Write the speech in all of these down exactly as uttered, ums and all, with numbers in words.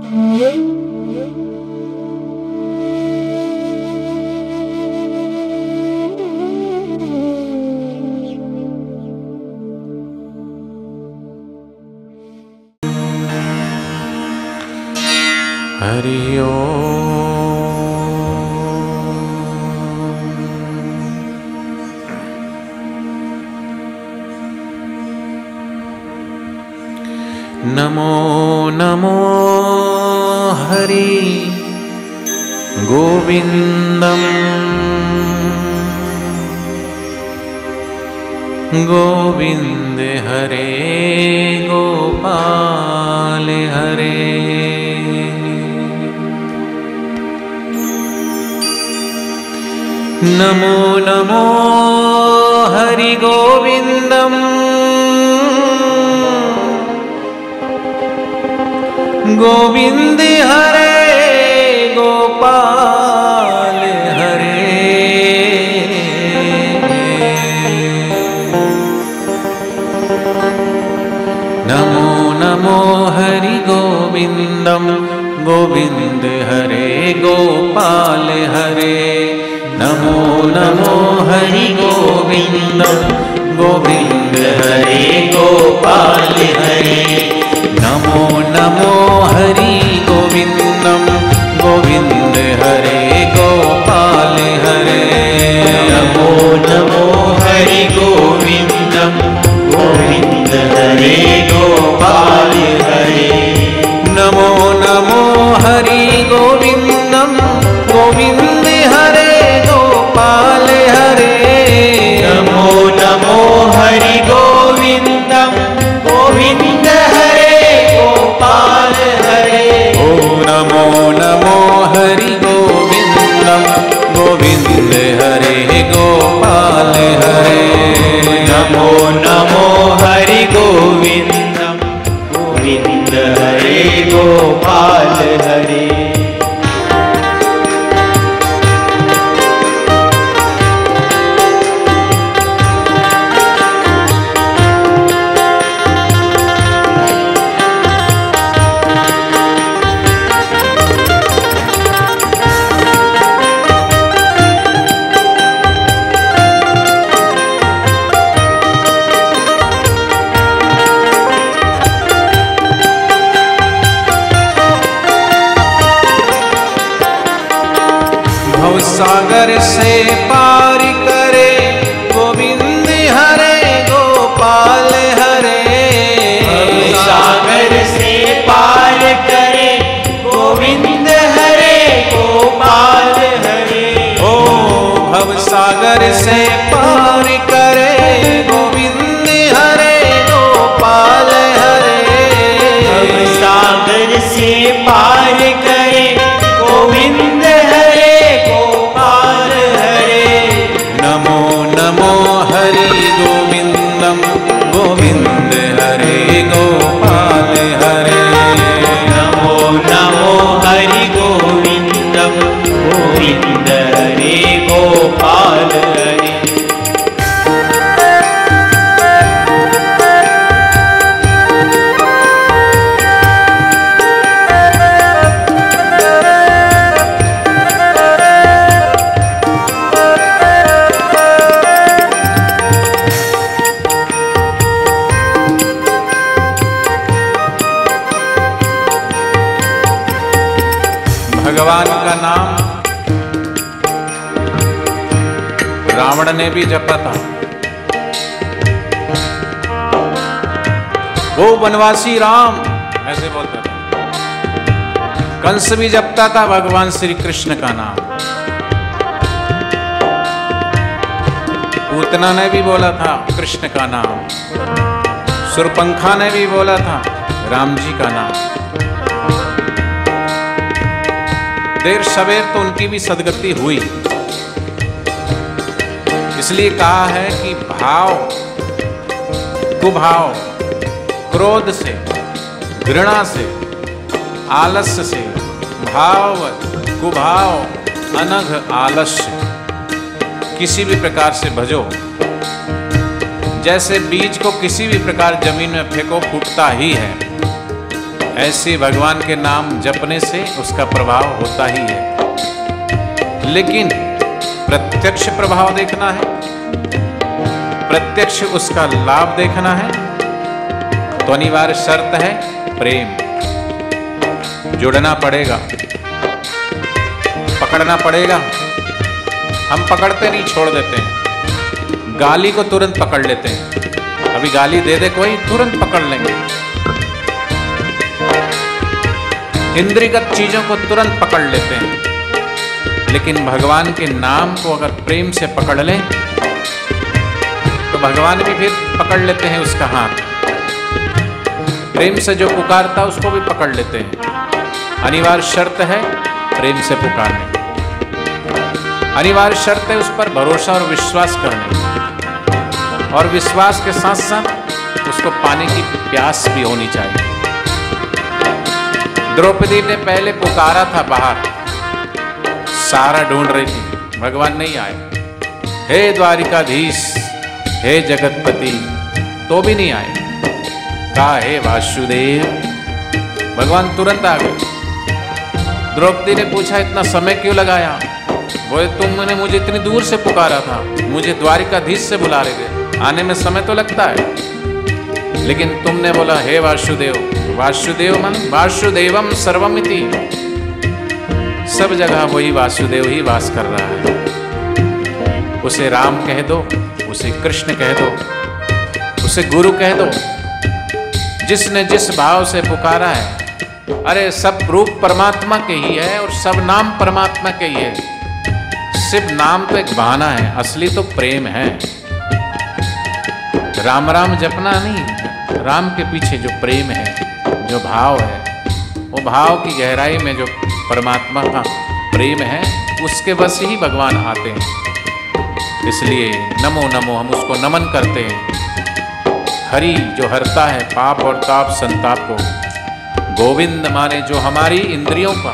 हरि ओम। नमो नमो हरि गोविंदम गोविंद हरे गोपाल हरे। नमो नमो हरि गोविंदम गोविंद हरे गोपाल हरे। नमो नमो हरि गोविंदम गोविंद हरे गोपाल हरे। नमो नमो हरि गोविंदम गोविंद हरे गोपाल हरे। नमो नमो हरि गोविंदम गोविंद हरे गोपाल हरे। नमो नमो हरि गोविंदम गोविंद हरे गोपाल हरे। नमो नमो हरि गोविंदम गोविंद हरे गोपाल हरे। नमो नमो हरि गोविंदम गोविंद हरे गोपाल हरे। ओ नमो नमो हरि गोविंदम गोविंद हरे गोपाल हरे। नमो नमो हरि गोविंदम गोविंद हरे गोपाल हरे। सागर से पार करे गोविंद हरे गोपाल हरे। सागर से पार करे गोविंद हरे गोपाल हरे। ओ भव सागर से पार करे गोविंद हरे गोपाल हरे। भव सागर से पार करे गोविंद हरे गोपाल हरे। नमो नमो हरि गोविंदम गोविंद हरे गोपाल हरे। नमो नमो हरि गोविंदम गोविंद हरे गोपाल हरे। भगवान का नाम रावण ने भी जपा था। वो वनवासी राम ऐसे बोलता था। कंस भी जपता था भगवान श्री कृष्ण का नाम। पूतना ने भी बोला था कृष्ण का नाम। सुरपंखा ने भी बोला था राम जी का नाम। देर सवेर तो उनकी भी सदगति हुई। इसलिए कहा है कि भाव कुभाव क्रोध से घृणा से आलस्य से भाव कुभाव अनघ आलस्य किसी भी प्रकार से भजो। जैसे बीज को किसी भी प्रकार जमीन में फेंको फूटता ही है, ऐसे भगवान के नाम जपने से उसका प्रभाव होता ही है। लेकिन प्रत्यक्ष प्रभाव देखना है, प्रत्यक्ष उसका लाभ देखना है, तो अनिवार्य शर्त है प्रेम। जुड़ना पड़ेगा, पकड़ना पड़ेगा। हम पकड़ते नहीं, छोड़ देते हैं। गाली को तुरंत पकड़ लेते हैं, अभी गाली दे दे कोई तुरंत पकड़ लेंगे। इंद्रियगत चीजों को तुरंत पकड़ लेते हैं, लेकिन भगवान के नाम को अगर प्रेम से पकड़ लें तो भगवान भी फिर पकड़ लेते हैं उसका हाथ। प्रेम से जो पुकारता उसको भी पकड़ लेते हैं। अनिवार्य शर्त है प्रेम से पुकारने, अनिवार्य शर्त है उस पर भरोसा और विश्वास करने, और विश्वास के साथ साथ उसको पाने की प्यास भी होनी चाहिए। द्रौपदी ने पहले पुकारा था बाहर, सारा ढूंढ रही थी, भगवान नहीं आए। हे द्वारिकाधीश, हे जगतपति, तो भी नहीं आए। कहा हे वासुदेव, भगवान तुरंत आ गए। द्रौपदी ने पूछा इतना समय क्यों लगाया? बोले तुमने मुझे इतनी दूर से पुकारा था, मुझे द्वारिकाधीश से बुला रहे थे, आने में समय तो लगता है, लेकिन तुमने बोला हे वासुदेव। वासुदेव मन वासुदेवम सर्वमिति, सब जगह वही वासुदेव ही वास कर रहा है। उसे राम कह दो, उसे कृष्ण कह दो, उसे गुरु कह दो, जिसने जिस भाव से पुकारा है। अरे सब रूप परमात्मा के ही है और सब नाम परमात्मा के ही है। सिर्फ नाम तो एक बहाना है, असली तो प्रेम है। राम राम जपना नहीं, राम के पीछे जो प्रेम है, जो भाव है, वो भाव की गहराई में जो परमात्मा का प्रेम है, उसके बस ही भगवान आते हैं। इसलिए नमो नमो हम उसको नमन करते हैं। हरि जो हरता है पाप और ताप संताप को, गोविंद माने जो हमारी इंद्रियों का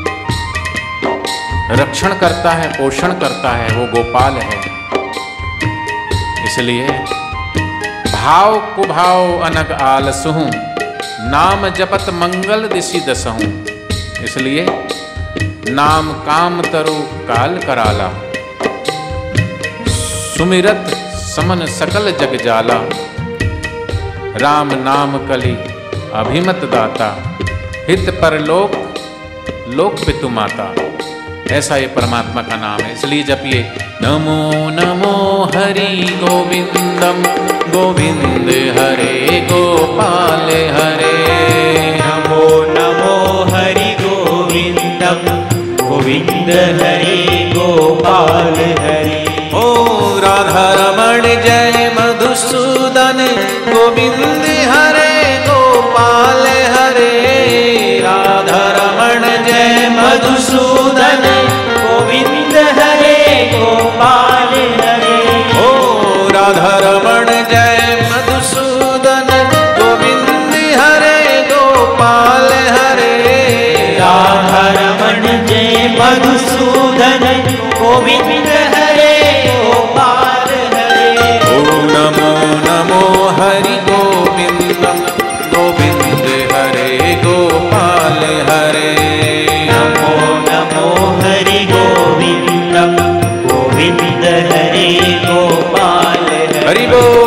रक्षण करता है, पोषण करता है, वो गोपाल है। इसलिए भाव कुभाव अनग आलसहूं, नाम जपत मंगल दिशि दसहूं। इसलिए नाम काम तरु काल कराला, सुमिरत समन सकल जग जाला। राम नाम कली अभिमत दाता, हित परलोक लोक पितु माता। ऐसा ये परमात्मा का नाम है, इसलिए जपिए नमो नमो हरि गोविंदम, गोविंद हरे गोपाल हरे। नमो नमो हरि गोविंदम, गोविंद हरे गोपाल हरे। ओ राधा रमण जय मधुसूदन, गोविंद हरे गोपाल हरे। राधा रमण जय मधुसूदन, गोविंद हरे गोपाल हरे। ओ राधा रमण जय मधुसूदन, गोविंद हरे गोपाल हरे। राधा रमण जय मधुसूदन, गोविंद हरे गोपाल हरे। ओ नमो नमो हरि गोविंदम, गोविंद हरे गोपाल हरे। नमो नमो हरि गोविंदम, गोविंद हरे गोपाल हरे। हरि बोल।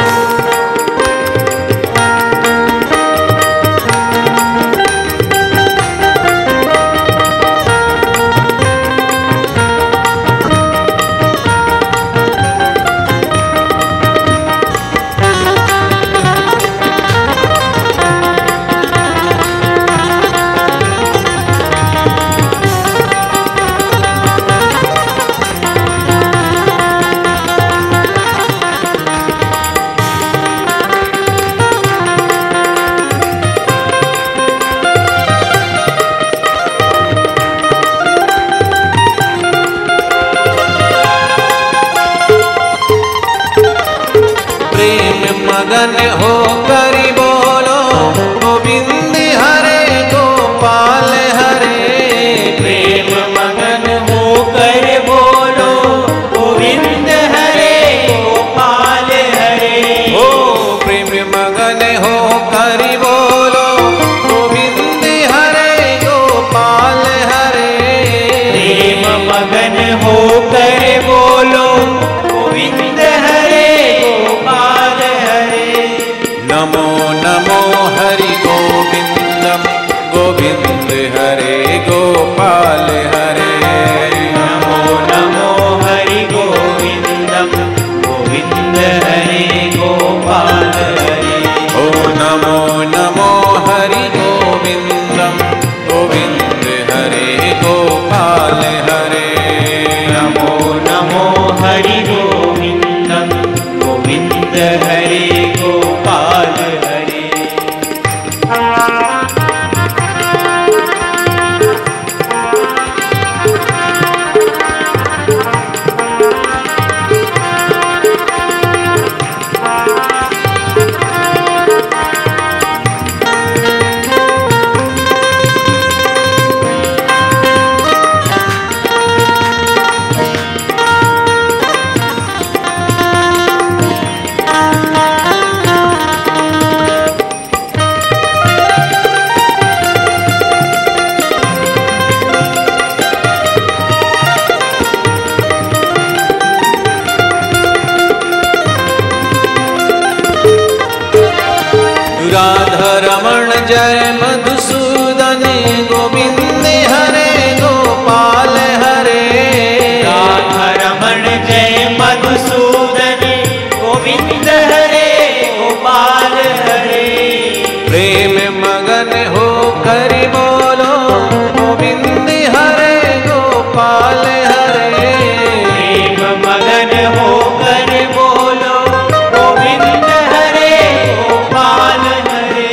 मगन हो करी बोलो, गोविंद हरे गोपाल हरे। प्रेम मगन हो कर बोलो, गोविंद हरे गोपाल हरे। ओ प्रेम मगन हो करी बोलो, गोविंद हरि गोविंदम गोविंद हरे गोपाल हरे। नमो नमो हरि गोविंदम गोविंद हरे गोपाल हरे। रमण जय मधुसूदन गोविंद हरे गोपाल हरे। राधा रमण जय मधुसूदन गोविंद हरे गोपाल हरे। प्रेम मगन हो कर बोलो गोविंद हरे गोपाल हरे। प्रेम मगन हो कर बोलो गोविंद हरे गोपाल हरे।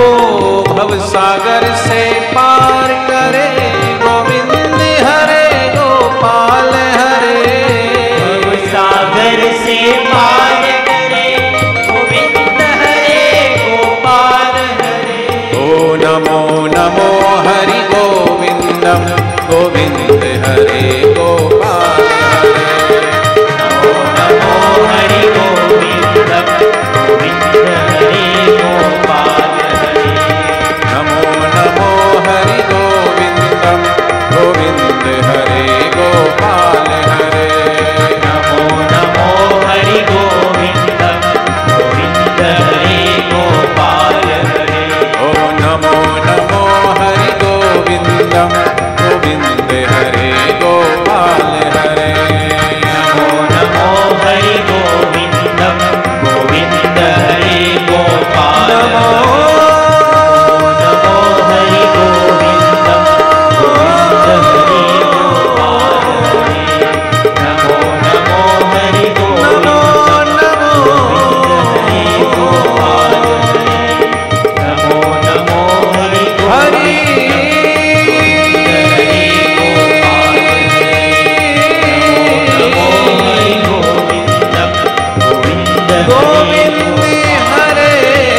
भव सागर से पार करे गोविंद हरे गोपाल हरे। भव सागर से पार करे गोविंद हरे गोपाल हरे। ओ नमो नमो हरि गोविंदम गोविंद हरे गोपाल हरे। नमो नमो हरि गोविंदम गोविंद हरे गोपाल हरे। नमो नमो हरि गोविंदम गोविंद हरे गोपाल हरे। नमो नमो हरि गोविंदम गोविंद हरे गोपाल हरे। ओ नमो नमो हरि गोविंदम गोविंद हरे गोपाल हरे। नमो नमो हरि गोविंदम गोविंद हरे गोपाल हरे। नमो हरि गोविंदम गोविंद हरे गोपाल हरे। नमो नमो हरि गोविंदम गोविंद हरे गोपाल हरे। नमो नमो हरि हरि गोविंद हरे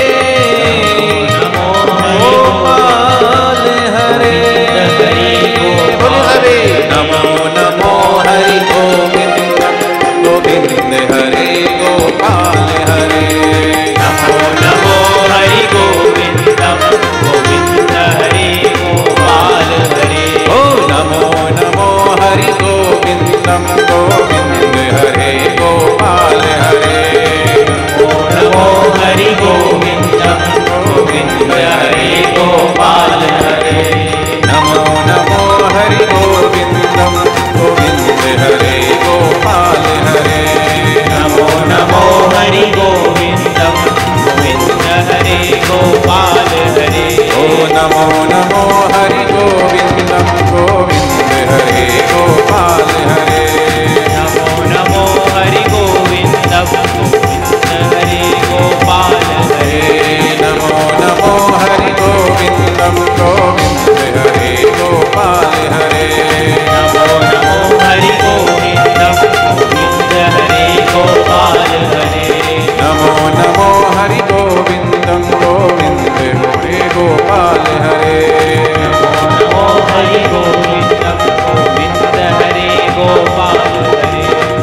गोपाल हरे। बोलो हरे। नमो नमो हरि गोविंदम गोविंद हरे गोपाल हरे। नमो नमो हरि गोविंदम गोविंद हरे गोपाल हरे। ओ नमो नमो हरि गोविंदम गोविंद हरे गोपाल हरे। नमो हरि गोविंदम गोविंद हरे गोपाल हरे। नमो नमो हरि गोविंदम गोविंद हरे गोपाल हरे। नमो नमो हरि गोविंदम गोविंद हरे गोपाल हरे। ओ नमो नमो हरि गोविंदम गोविंद हरे गोपाल हरे। नमो नमो हरि गोविंदम गोविंद हरे गोपाल हरे। नमो नमो हरि गोविंदम गोविंद हरे गोपाल हरे। नमो नमो हरि गोविंदम गोविंद हरे गोपाल हरे। नमो नमो हरि गोविंदम गोविंद हरे गोपाल हरे। नमो हरि गोविंदम गोविंद हरे गोपाल हरे।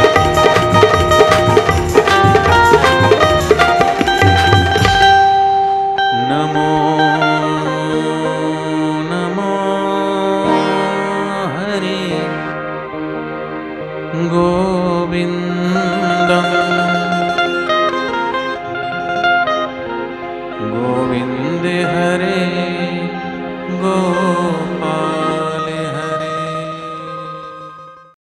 नमो नमो हरि गोविंद